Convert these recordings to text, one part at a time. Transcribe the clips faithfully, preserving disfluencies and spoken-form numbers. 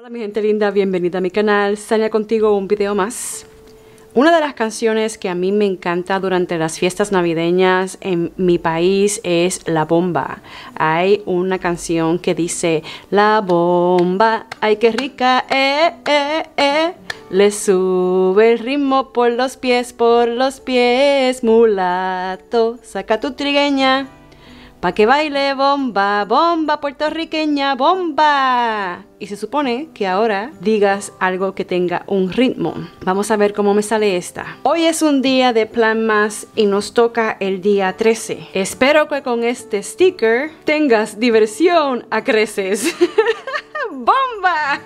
Hola mi gente linda, bienvenida a mi canal. Sania contigo, un video más. Una de las canciones que a mí me encanta durante las fiestas navideñas en mi país es La Bomba. Hay una canción que dice: La bomba, ay qué rica, eh, eh, eh. Le sube el ritmo por los pies, por los pies. Mulato, saca tu trigueña pa' que baile bomba, bomba puertorriqueña, bomba. Y se supone que ahora digas algo que tenga un ritmo. Vamos a ver cómo me sale esta. Hoy es un día de plan más y nos toca el día trece. Espero que con este sticker tengas diversión a creces. ¡Bomba!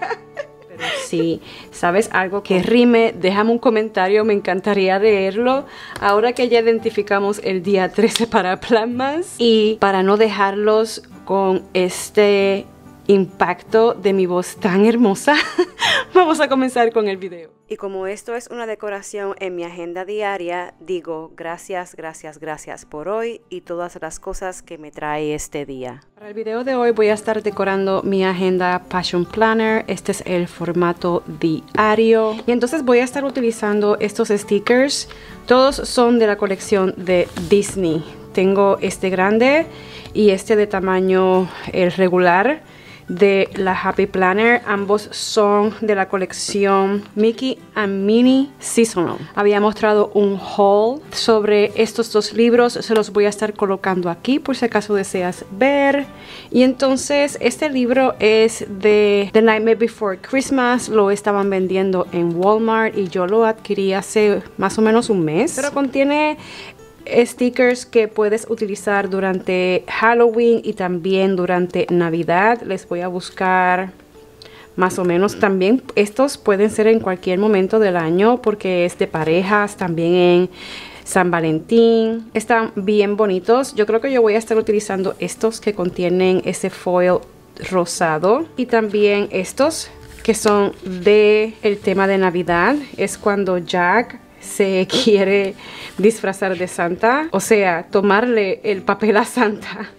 Si sabes algo que rime, déjame un comentario, me encantaría leerlo. Ahora que ya identificamos el día trece para plan más y para no dejarlos con este impacto de mi voz tan hermosa, vamos a comenzar con el video. Y como esto es una decoración en mi agenda diaria, digo gracias, gracias, gracias por hoy y todas las cosas que me trae este día. Para el video de hoy voy a estar decorando mi agenda Passion Planner. Este es el formato diario. Y entonces voy a estar utilizando estos stickers. Todos son de la colección de Disney. Tengo este grande y este de tamaño el regular de la Happy Planner. Ambos son de la colección Mickey and Minnie Seasonal. Había mostrado un haul sobre estos dos libros, se los voy a estar colocando aquí por si acaso deseas ver. Y entonces este libro es de The Nightmare Before Christmas, lo estaban vendiendo en Walmart y yo lo adquirí hace más o menos un mes, pero contiene stickers que puedes utilizar durante Halloween y también durante Navidad. Les voy a buscar más o menos. También estos pueden ser en cualquier momento del año porque es de parejas, también en San Valentín. Están bien bonitos. Yo creo que yo voy a estar utilizando estos que contienen ese foil rosado y también estos que son de el tema de Navidad. Es cuando Jack se quiere disfrazar de Santa, o sea, tomarle el papel a Santa.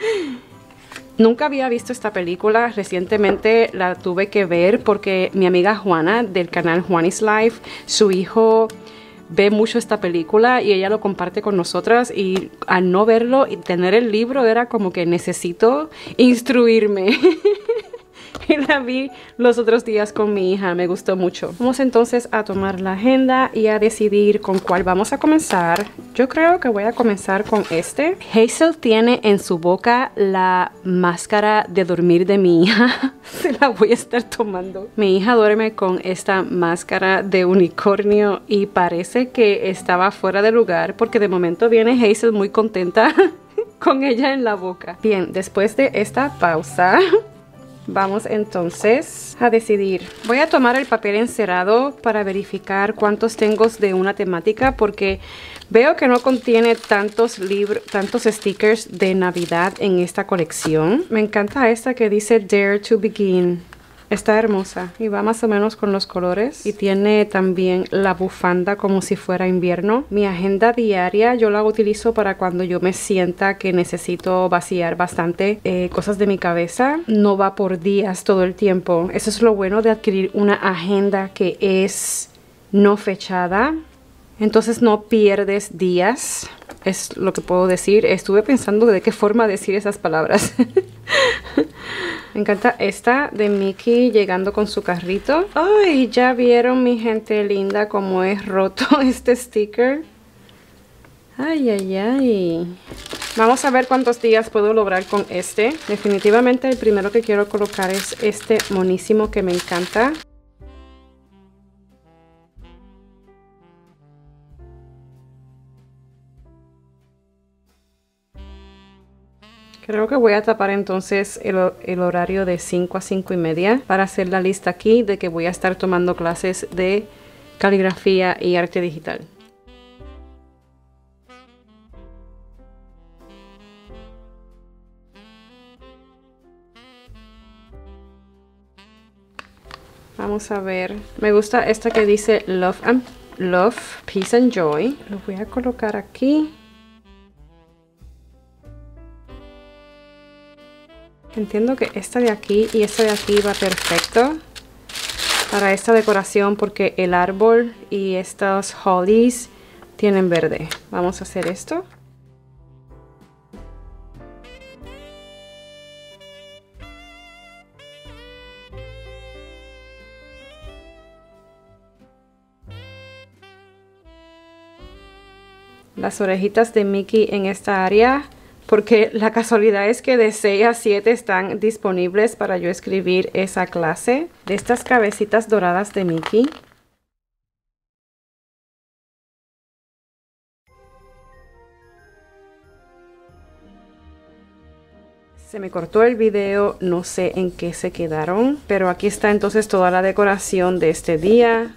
Nunca había visto esta película, recientemente la tuve que ver porque mi amiga Juana del canal Juanis Life, su hijo ve mucho esta película y ella lo comparte con nosotras, y al no verlo y tener el libro era como que necesito instruirme. Y la vi los otros días con mi hija, me gustó mucho. Vamos entonces a tomar la agenda y a decidir con cuál vamos a comenzar. Yo creo que voy a comenzar con este. Hazel tiene en su boca la máscara de dormir de mi hija. Se la voy a estar tomando. Mi hija duerme con esta máscara de unicornio y parece que estaba fuera de lugar porque de momento viene Hazel muy contenta con ella en la boca. Bien, después de esta pausa, vamos entonces a decidir. Voy a tomar el papel encerado para verificar cuántos tengo de una temática porque veo que no contiene tantos libros, tantos stickers de Navidad en esta colección. Me encanta esta que dice Dare to Begin. Está hermosa y va más o menos con los colores y tiene también la bufanda como si fuera invierno. Mi agenda diaria yo la utilizo para cuando yo me sienta que necesito vaciar bastante eh, cosas de mi cabeza. No va por días todo el tiempo. Eso es lo bueno de adquirir una agenda que es no fechada. Entonces no pierdes días. Es lo que puedo decir. Estuve pensando de qué forma decir esas palabras. Me encanta esta de Mickey llegando con su carrito. Ay, ya vieron mi gente linda cómo es roto este sticker. Ay, ay, ay. Vamos a ver cuántos días puedo lograr con este. Definitivamente el primero que quiero colocar es este monísimo que me encanta. Creo que voy a tapar entonces el, el horario de cinco a cinco y media para hacer la lista aquí de que voy a estar tomando clases de caligrafía y arte digital. Vamos a ver. Me gusta esta que dice Love and Love, Peace and Joy. Lo voy a colocar aquí. Entiendo que esta de aquí y esta de aquí va perfecto. para esta decoración porque el árbol y estos hollies tienen verde. Vamos a hacer esto. Las orejitas de Mickey en esta área, porque la casualidad es que de seis a siete están disponibles para yo escribir esa clase de estas cabecitas doradas de Mickey. Se me cortó el video, no sé en qué se quedaron, pero aquí está entonces toda la decoración de este día.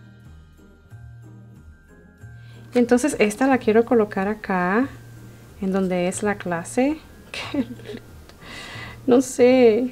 Entonces esta la quiero colocar acá, en donde es la clase. No sé.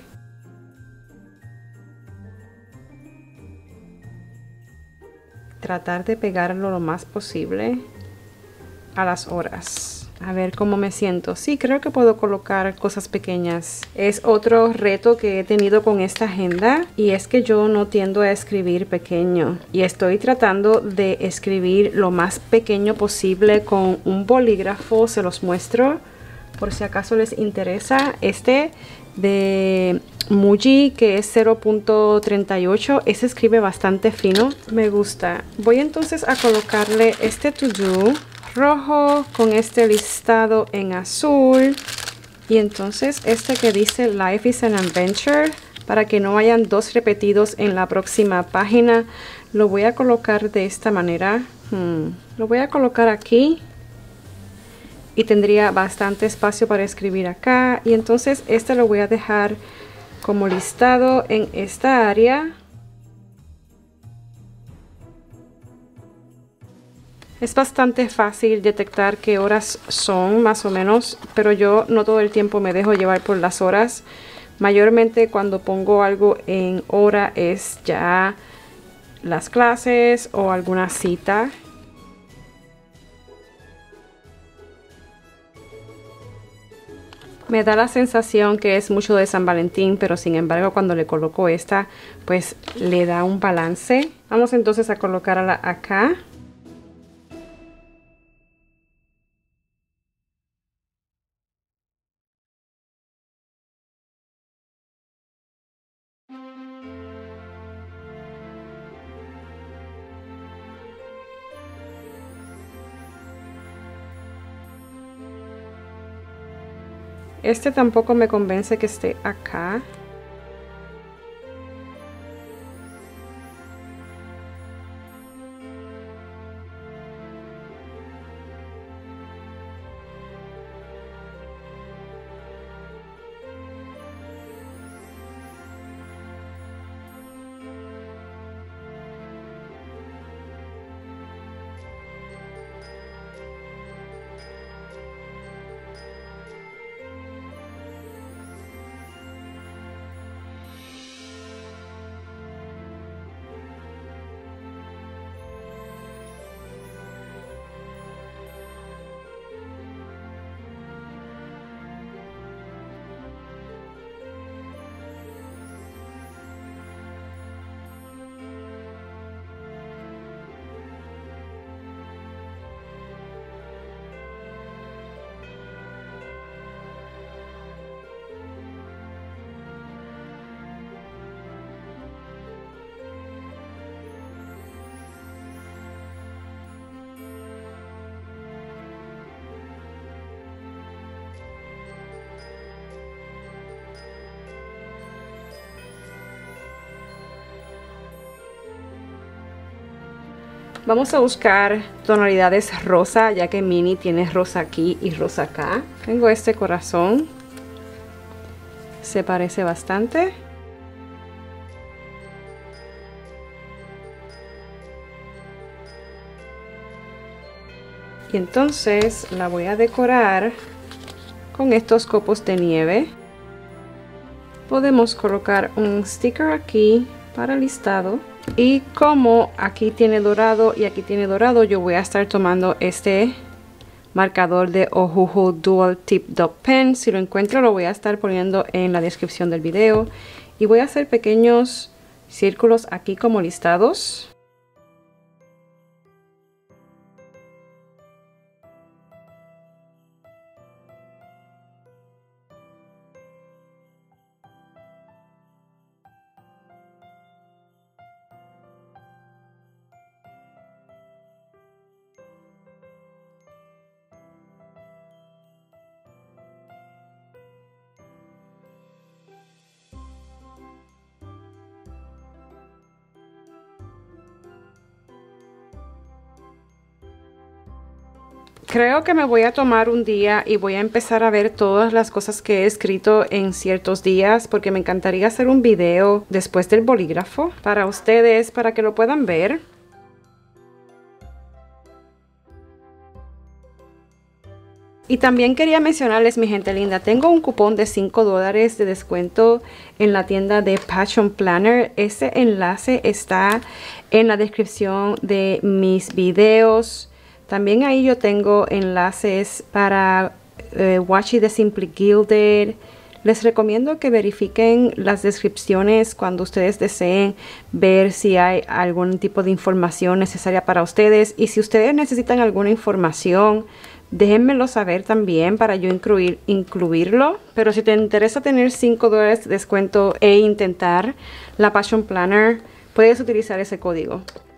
Tratar de pegarlo lo más posible a las horas. A ver cómo me siento. Sí, creo que puedo colocar cosas pequeñas. Es otro reto que he tenido con esta agenda y es que yo no tiendo a escribir pequeño. Y estoy tratando de escribir lo más pequeño posible con un bolígrafo. Se los muestro por si acaso les interesa. Este de Muji, que es cero punto treinta y ocho. Ese escribe bastante fino. Me gusta. Voy entonces a colocarle este to do rojo con este listado en azul y entonces este que dice Life is an Adventure, para que no hayan dos repetidos en la próxima página. Lo voy a colocar de esta manera. hmm. Lo voy a colocar aquí y tendría bastante espacio para escribir acá, y entonces este lo voy a dejar como listado en esta área. Es bastante fácil detectar qué horas son, más o menos, pero yo no todo el tiempo me dejo llevar por las horas. Mayormente cuando pongo algo en hora es ya las clases o alguna cita. Me da la sensación que es mucho de San Valentín, pero sin embargo cuando le coloco esta, pues le da un balance. Vamos entonces a colocarla acá. Este tampoco me convence que esté acá. Vamos a buscar tonalidades rosa, ya que Minnie tiene rosa aquí y rosa acá. Tengo este corazón. Se parece bastante. Y entonces la voy a decorar con estos copos de nieve. Podemos colocar un sticker aquí para listado. Y como aquí tiene dorado y aquí tiene dorado, yo voy a estar tomando este marcador de Ohuhu Dual Tip Dot Pen. Si lo encuentro lo voy a estar poniendo en la descripción del video. Y voy a hacer pequeños círculos aquí como listados. Creo que me voy a tomar un día y voy a empezar a ver todas las cosas que he escrito en ciertos días, porque me encantaría hacer un video después del bolígrafo para ustedes, para que lo puedan ver. Y también quería mencionarles, mi gente linda, tengo un cupón de cinco dólares de descuento en la tienda de Passion Planner. Ese enlace está en la descripción de mis videos. También ahí yo tengo enlaces para eh, Washi de Simply Gilded. Les recomiendo que verifiquen las descripciones cuando ustedes deseen ver si hay algún tipo de información necesaria para ustedes. Y si ustedes necesitan alguna información, déjenmelo saber también para yo incluir, incluirlo. Pero si te interesa tener cinco dólares de descuento e intentar la Passion Planner, puedes utilizar ese código.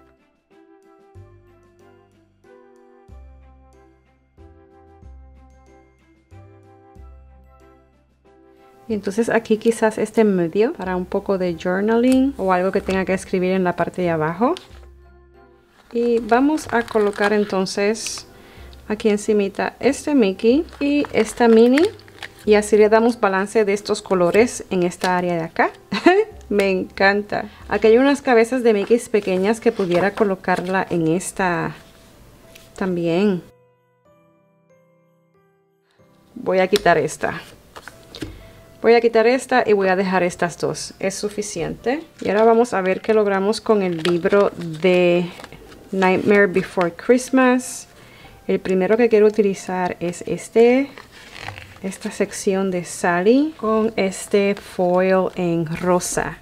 Y entonces aquí quizás este medio para un poco de journaling o algo que tenga que escribir en la parte de abajo. Y vamos a colocar entonces aquí encimita este Mickey y esta Minnie. Y así le damos balance de estos colores en esta área de acá. Me encanta. Aquí hay unas cabezas de Mickey pequeñas que pudiera colocarla en esta también. Voy a quitar esta. Voy a quitar esta y voy a dejar estas dos. Es suficiente. Y ahora vamos a ver qué logramos con el libro de Nightmare Before Christmas. El primero que quiero utilizar es este. Esta sección de Sally con este foil en rosa.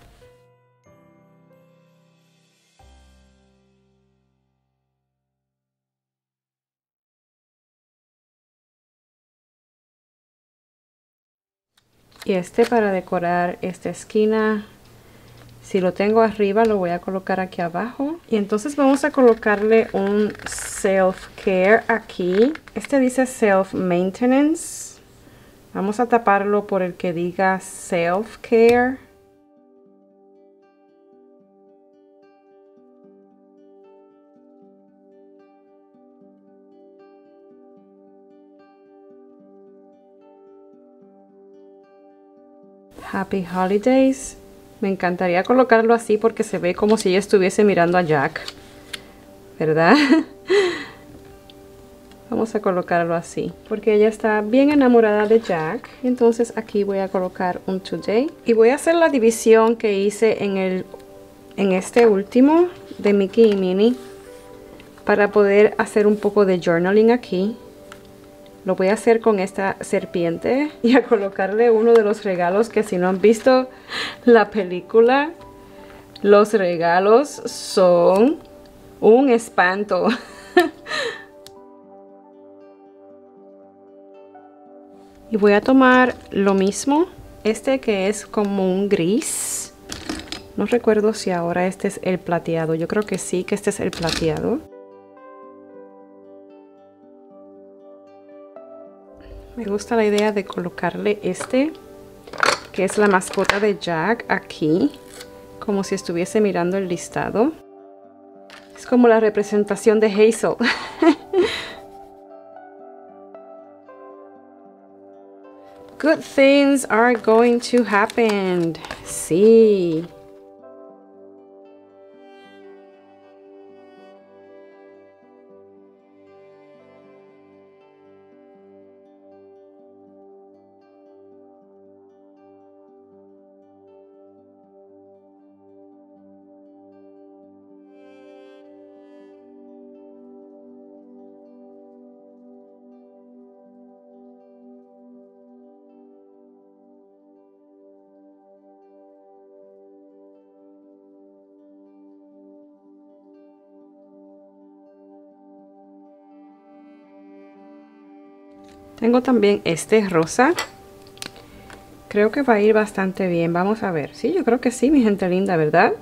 Y este para decorar esta esquina. Si lo tengo arriba, lo voy a colocar aquí abajo. Y entonces vamos a colocarle un self-care aquí. Este dice self-maintenance. Vamos a taparlo por el que diga self-care. Happy Holidays. Me encantaría colocarlo así porque se ve como si ella estuviese mirando a Jack, ¿verdad? Vamos a colocarlo así porque ella está bien enamorada de Jack. Entonces aquí voy a colocar un Today y voy a hacer la división que hice en, el, en este último de Mickey y Minnie para poder hacer un poco de journaling aquí. Lo voy a hacer con esta serpiente y a colocarle uno de los regalos que, si no han visto la película, los regalos son un espanto. Y voy a tomar lo mismo, este que es como un gris. No recuerdo si ahora este es el plateado. Yo creo que sí, que este es el plateado. Me gusta la idea de colocarle este, que es la mascota de Jack, aquí, como si estuviese mirando el listado. Es como la representación de Hazel. Good things are going to happen. Sí. Tengo también este rosa. Creo que va a ir bastante bien. Vamos a ver. Sí, yo creo que sí, mi gente linda, ¿verdad?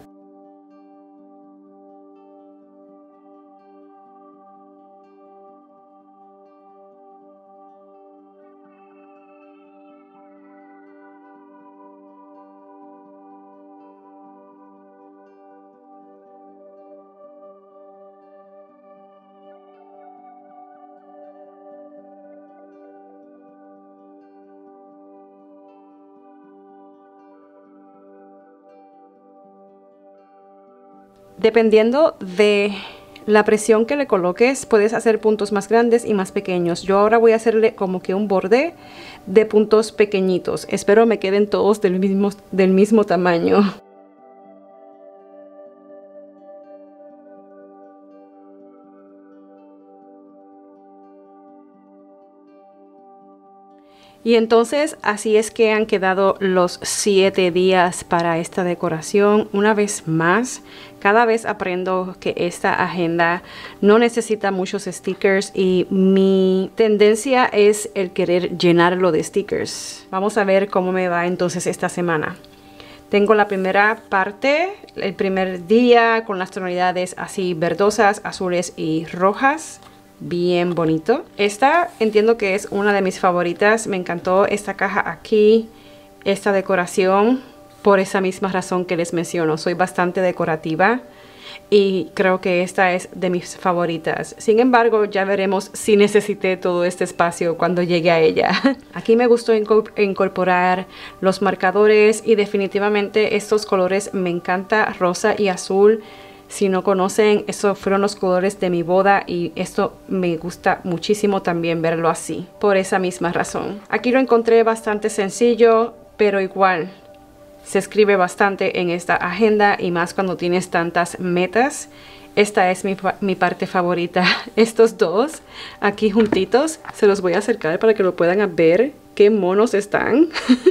Dependiendo de la presión que le coloques, puedes hacer puntos más grandes y más pequeños. Yo ahora voy a hacerle como que un borde de puntos pequeñitos. Espero me queden todos del mismo, del mismo tamaño. Y entonces así es que han quedado los siete días para esta decoración. Una vez más, cada vez aprendo que esta agenda no necesita muchos stickers y mi tendencia es el querer llenarlo de stickers. Vamos a ver cómo me va entonces esta semana. Tengo la primera parte, el primer día con las tonalidades así verdosas, azules y rojas. Bien bonito. Esta entiendo que es una de mis favoritas. Me encantó esta caja aquí, esta decoración, por esa misma razón que les menciono. Soy bastante decorativa y creo que esta es de mis favoritas. Sin embargo, ya veremos si necesité todo este espacio cuando llegue a ella. Aquí me gustó incorporar los marcadores y definitivamente estos colores me encanta, rosa y azul. Si no conocen, esos fueron los colores de mi boda y esto me gusta muchísimo también verlo así, por esa misma razón. Aquí lo encontré bastante sencillo, pero igual se escribe bastante en esta agenda y más cuando tienes tantas metas. Esta es mi, mi parte favorita. Estos dos aquí juntitos, se los voy a acercar para que lo puedan ver. ¡Qué monos están!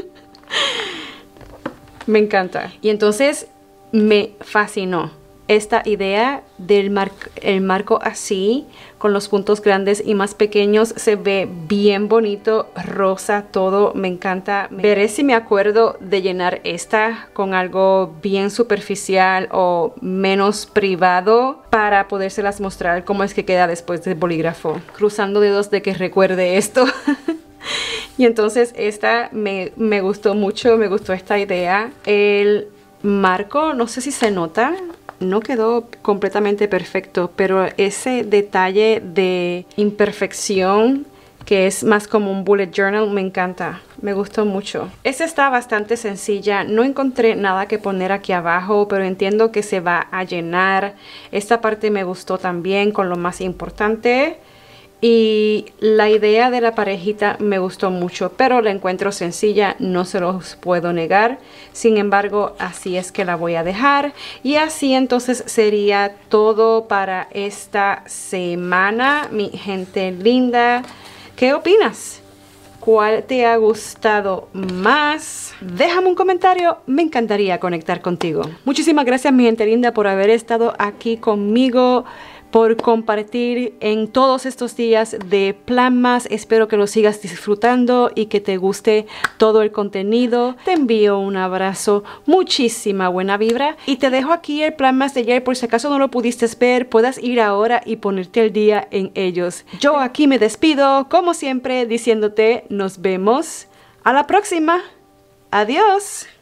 Me encanta. Y entonces me fascinó esta idea del mar el marco así, con los puntos grandes y más pequeños. Se ve bien bonito, rosa todo, me encanta. Veré si me acuerdo de llenar esta con algo bien superficial o menos privado para podérselas mostrar cómo es que queda después del bolígrafo. Cruzando dedos de que recuerde esto. Y entonces esta me, me gustó mucho, me gustó esta idea. El marco, no sé si se nota, no quedó completamente perfecto, pero ese detalle de imperfección que es más como un bullet journal me encanta, me gustó mucho. Esta está bastante sencilla, no encontré nada que poner aquí abajo, pero entiendo que se va a llenar. Esta parte me gustó también con lo más importante. Y la idea de la parejita me gustó mucho, pero la encuentro sencilla, no se los puedo negar. Sin embargo, así es que la voy a dejar. Y así entonces sería todo para esta semana, mi gente linda. ¿Qué opinas? ¿Cuál te ha gustado más? Déjame un comentario, me encantaría conectar contigo. Muchísimas gracias, mi gente linda, por haber estado aquí conmigo, por compartir en todos estos días de Plan Más. Espero que lo sigas disfrutando y que te guste todo el contenido. Te envío un abrazo, muchísima buena vibra y te dejo aquí el Plan Más de ayer por si acaso no lo pudiste ver, puedas ir ahora y ponerte el día en ellos. Yo aquí me despido, como siempre, diciéndote nos vemos a la próxima. Adiós.